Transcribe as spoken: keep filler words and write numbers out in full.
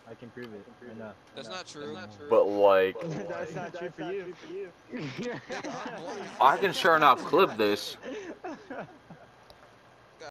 I can prove it. I know. That's not true. That's not true. But like, That's not true for you. I can sure enough clip this.